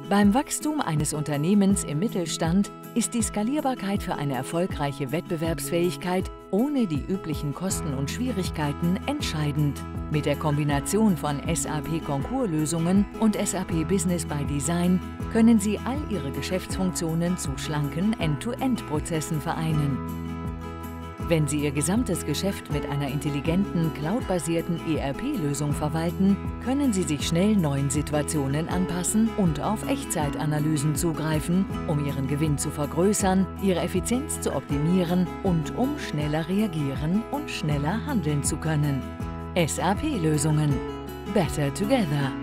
Beim Wachstum eines Unternehmens im Mittelstand ist die Skalierbarkeit für eine erfolgreiche Wettbewerbsfähigkeit ohne die üblichen Kosten und Schwierigkeiten entscheidend. Mit der Kombination von SAP Konkurslösungen und SAP Business by Design können Sie all Ihre Geschäftsfunktionen zu schlanken End-to-End-Prozessen vereinen. Wenn Sie Ihr gesamtes Geschäft mit einer intelligenten, cloudbasierten ERP-Lösung verwalten, können Sie sich schnell neuen Situationen anpassen und auf Echtzeitanalysen zugreifen, um Ihren Gewinn zu vergrößern, Ihre Effizienz zu optimieren und um schneller reagieren und schneller handeln zu können. SAP-Lösungen. Better together.